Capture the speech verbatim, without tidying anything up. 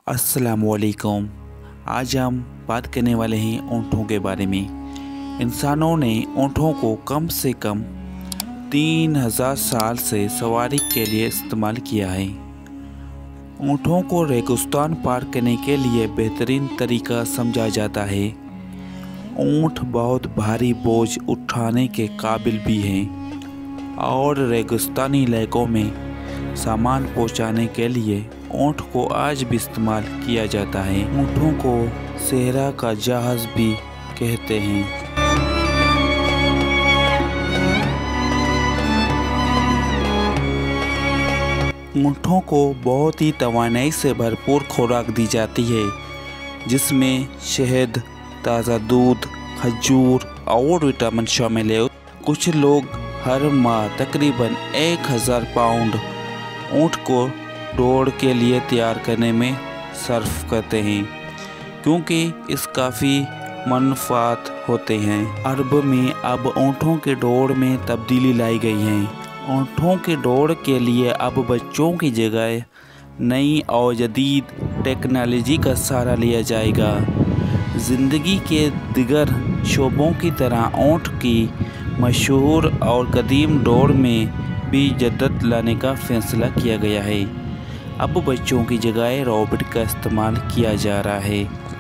अस्सलामुअलैकुम। आज हम बात करने वाले हैं ऊँटों के बारे में। इंसानों ने ऊँटों को कम से कम तीन हज़ार साल से सवारी के लिए इस्तेमाल किया है। ऊँटों को रेगिस्तान पार करने के लिए बेहतरीन तरीका समझा जाता है। ऊँट बहुत भारी बोझ उठाने के काबिल भी हैं और रेगिस्तानी इलाकों में सामान पहुंचाने के लिए ऊँट को आज भी इस्तेमाल किया जाता है। ऊँटों को सहरा का जहाज़ भी कहते हैं। ऊँटों को बहुत ही तवानाई से भरपूर खुराक दी जाती है, जिसमें शहद, ताज़ा दूध, खजूर और विटामिन शामिल है। कुछ लोग हर माह तकरीबन एक हज़ार पाउंड ऊँट को दौड़ के लिए तैयार करने में सर्फ करते हैं, क्योंकि इस काफ़ी मुनाफात होते हैं। अरब में अब ऊँटों के दौड़ में तब्दीली लाई गई है। ऊँटों के दौड़ के लिए अब बच्चों की जगह नई और जदीद टेक्नोलॉजी का सहारा लिया जाएगा। ज़िंदगी के दिगर शोबों की तरह ऊँट की मशहूर और कदीम दौड़ में भी जद्दत लाने का फैसला किया गया है। अब बच्चों की जगह रोबोट का इस्तेमाल किया जा रहा है।